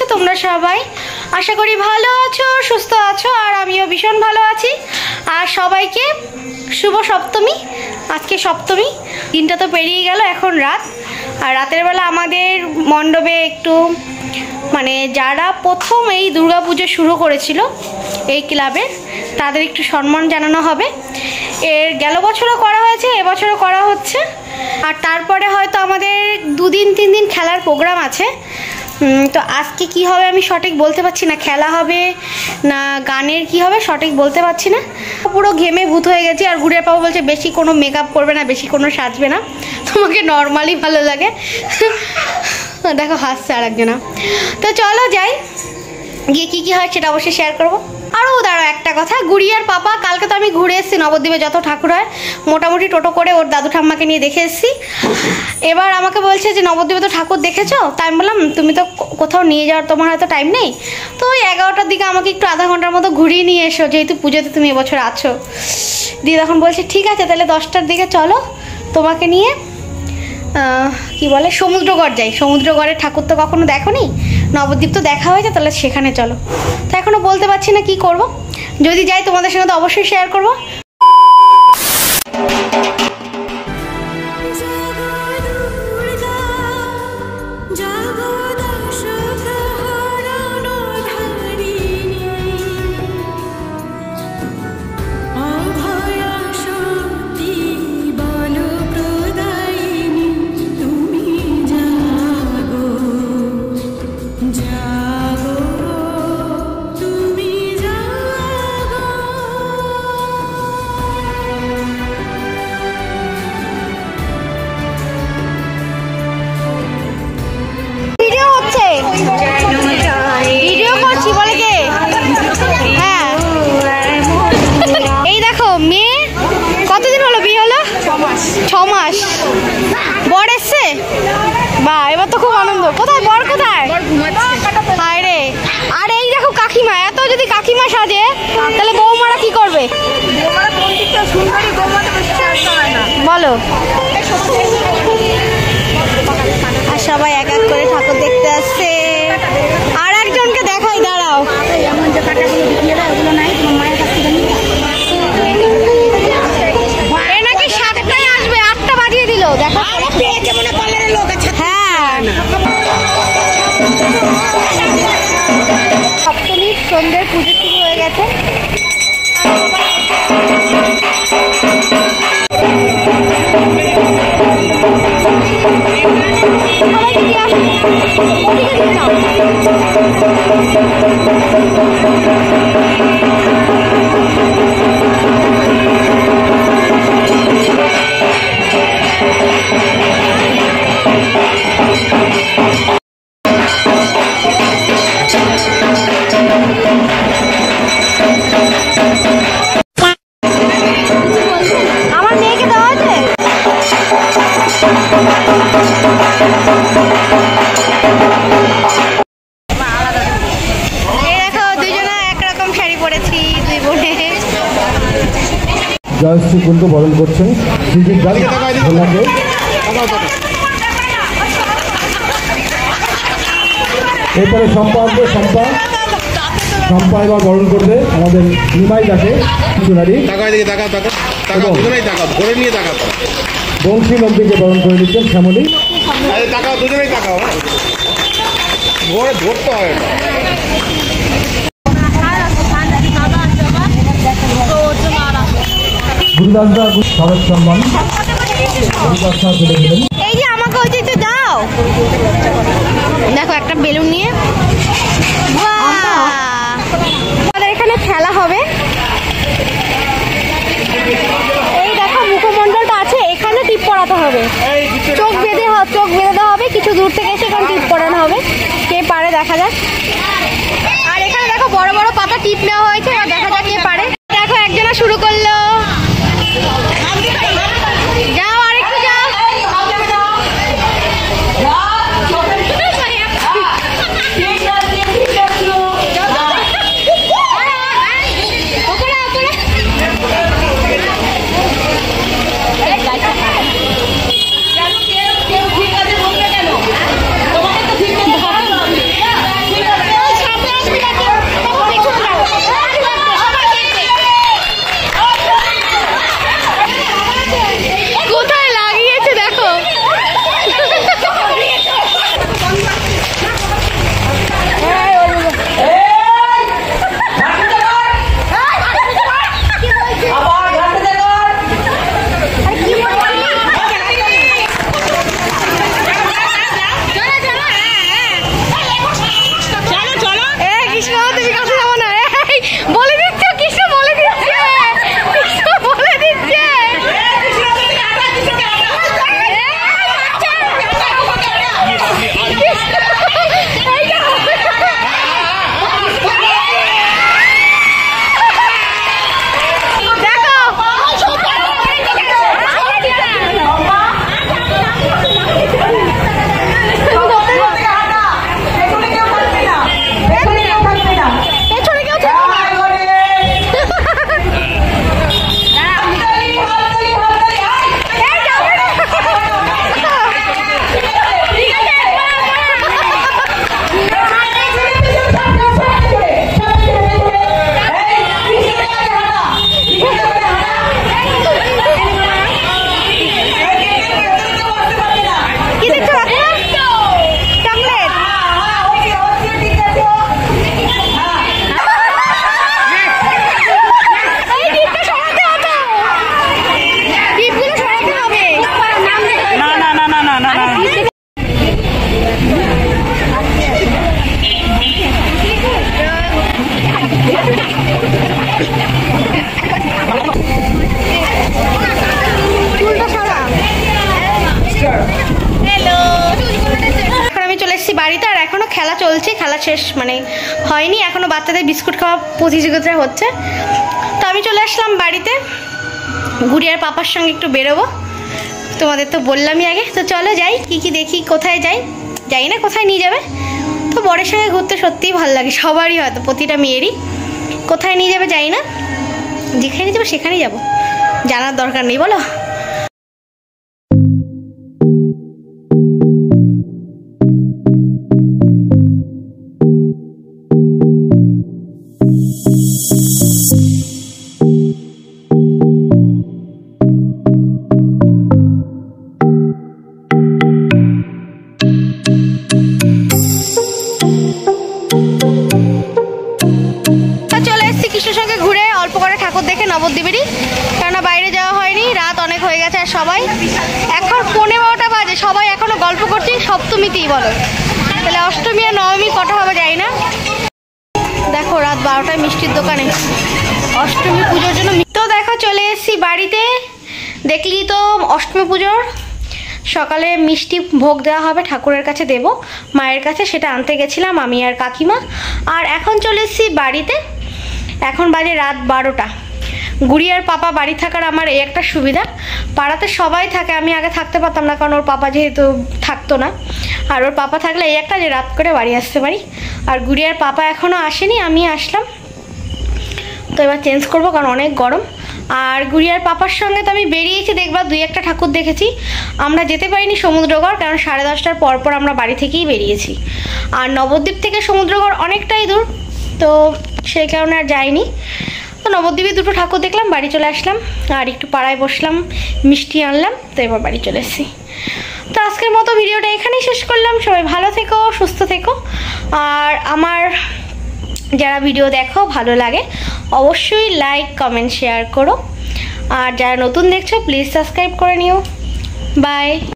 তোমরা সবাই আশা করি ভালো আছো, সুস্থ আছো, আর আমিও ভীষণ ভালো আছি। আর সবাইকে শুভ সপ্তমী। আজকে সপ্তমী, দিনটা তো পেরিয়ে গেল, এখন রাত। আর রাতের বেলা আমাদের মণ্ডপে একটু মানে যারা প্রথম এই দুর্গাপুজো শুরু করেছিল এই ক্লাবের, তাদের একটু সম্মান জানানো হবে। এর গেল বছরও করা হয়েছে, এবছরও করা হচ্ছে। আর তারপরে হয়তো আমাদের 2-3 দিন খেলার প্রোগ্রাম আছে। তো আজকে কি হবে আমি সঠিক বলতে পারছি না, খেলা হবে না গানের কি হবে সঠিক বলতে পারছি না। পুরো ঘেমে ভূত হয়ে গেছি। আর গুড়ের পাপা বলছে বেশি কোনো মেকআপ করবে না, বেশি কোনো সাজবে না, তোমাকে নর্মালি ভালো লাগে। দেখো হাসছে আর একজনা। তো চলো যাই, গিয়ে কী হয় সেটা অবশ্যই শেয়ার করবো। আরও দাঁড়াও একটা কথা, গুড়িয়ার পাপা কালকে তো আমি ঘুরে এসেছি নবদ্বীপে যত ঠাকুর হয় মোটামুটি টোটো করে ওর দাদু ঠাম্মাকে নিয়ে দেখে এসেছি। এবার আমাকে বলছে যে নবদ্বীপে তো ঠাকুর দেখেছো। তাই আমি বললাম তুমি তো কোথাও নিয়ে যাওয়ার তোমার হয়তো টাইম নেই, তো ওই 11টার দিকে আমাকে একটু আধা ঘন্টার মতো ঘুরিয়ে নিয়ে এসো, যেহেতু পুজোতে তুমি এবছর আছো। দিয়ে তখন বলছে ঠিক আছে তাহলে 10টার দিকে চলো, তোমাকে নিয়ে কি বলে সমুদ্রগড় যাই। সমুদ্রগড়ের ঠাকুর তো কখনো দেখোনি, নবদ্বীপ তো দেখা হয়েছে, তাহলে সেখানে চলো। তো এখনও বলতে পারছি না কি করব, যদি যাই তোমাদের সঙ্গে তো অবশ্যই শেয়ার করবো। ভিডিও করছি বলে কে? হ্যাঁ, এই দেখো মেয়ে কতদিন হলো বিয়ে হলো? 6 মাস। বর এসছে? বা এবার তো খুব আনন্দ। কোথায় বর, কোথায়? হায় রে। আর এই দেখো কাকিমা, এত যদি কাকিমা সাজে তাহলে বৌমারা কি করবে বলো? আর সবাই এক এক করে ঠাকুর দেখতে আসছে। আর একজনকে দেখাই, দাঁড়াও। এ নাকি 7টায় আসবে, 8টা বাজিয়ে দিল। দেখো হ্যাঁ, সপ্তমীর সন্ধ্যের পুজো শুরু হয়ে গেছে। আমার মেয়েকে দেওয়া আছে। জয়শ্রী কুণ্ড বরণ করছেন এরপরে শম্পা আসবে। শম্পা এবার বরণ করবে আমাদের নিমাই দাকে চুনারি। বংশী নন্দীকে বরণ করে নিচ্ছেন শ্যামলী। ধরতে হয় স্মারক সম্মান। এই যে আমাকে ওই যে দাও, দেখো একটা বেলুন নিয়ে। আমাদের এখানে খেলা হবে। এই দেখো মুখমণ্ডলটা আছে, এখানে টিপ পড়াতে হবে, চোখ বেঁধে দেওয়া হবে। কিছু দূর থেকে এসে এখানে টিপ পড়ানো হবে, কে পারে দেখা যাক। আর এখানে দেখো বড় বড় পাতা টিপ নেওয়া হয়েছে, আর দেখা যাক কে পারে। দেখো একজনা শুরু করলো, যাও আরেকটু যাও। আর এখনও খেলা চলছে, খেলা শেষ মানে হয়নি, এখনও বাচ্চাদের বিস্কুট খাওয়া প্রতিযোগিতা হচ্ছে। তো আমি চলে আসলাম বাড়িতে, গুড়িয়ার পাপার সঙ্গে একটু বেরোবো, তোমাদের তো বললামই আগে। তো চলো যাই, কি দেখি, কোথায় যাই জানি না, কোথায় নিয়ে যাবে। তো বরের সঙ্গে ঘুরতে সত্যিই ভালো লাগে, সবারই হয়তো, প্রতিটা মেয়েরই। কোথায় নিয়ে যাবে জানি না, যেখানে নিয়ে যাবো সেখানেই যাবো, জানার দরকার নেই বলো। সঙ্গে ঘুরে অল্প করে ঠাকুর দেখে নবদ্বীপেরই, কেননা বাইরে যাওয়া হয়নি, রাত অনেক হয়ে গেছে। আর সবাই এখন 11:15 বাজে, সবাই এখনো গল্প করছি সপ্তমীতেই বলো, তাহলে অষ্টমী আর নবমী কটা হবে যাই না। দেখো রাত 12টায় মিষ্টির দোকানে অষ্টমী পুজোর জন্য। তো দেখো চলে এসেছি বাড়িতে, দেখলি তো অষ্টমী পুজোর সকালে মিষ্টি ভোগ দেওয়া হবে, ঠাকুরের কাছে দেব, মায়ের কাছে, সেটা আনতে গেছিলাম আমি আর কাকিমা। আর এখন চলে এসেছি বাড়িতে, এখন বাজে রাত 12টা। গুড়িয়ার পাপা বাড়ি থাকার আমার এই একটা সুবিধা, পাড়াতে সবাই থাকে, আমি আগে থাকতে পারতাম না, কারণ ওর পাপা যেহেতু থাকতো না। আর ওর পাপা থাকলে এই একটা যে রাত করে বাড়ি আসতে পারি। আর গুড়িয়ার পাপা এখনও আসেনি, আমি আসলাম। তো এবার চেঞ্জ করবো, কারণ অনেক গরম। আর গুড়িয়ার পাপার সঙ্গে তো আমি বেরিয়েছি, দেখবা 2-1টা ঠাকুর দেখেছি। আমরা যেতে পারিনি সমুদ্রগড়, কারণ 10:30টার পর আমরা বাড়ি থেকেই বেরিয়েছি। আর নবদ্বীপ থেকে সমুদ্রগড় অনেকটাই দূর, তো সেই কারণে আর যাইনি। তো নবদ্বীপে 2টো ঠাকুর দেখলাম, বাড়ি চলে আসলাম। আর একটু পাড়ায় বসলাম, মিষ্টি আনলাম, তো এবার বাড়ি চলে এসেছি। তো আজকের মতো ভিডিওটা এখানেই শেষ করলাম। সবাই ভালো থেকো, সুস্থ থেকো। আর আমার যারা ভিডিও দেখো ভালো লাগে অবশ্যই লাইক, কমেন্ট, শেয়ার করো। আর যারা নতুন দেখছো প্লিজ সাবস্ক্রাইব করে নিও। বাই।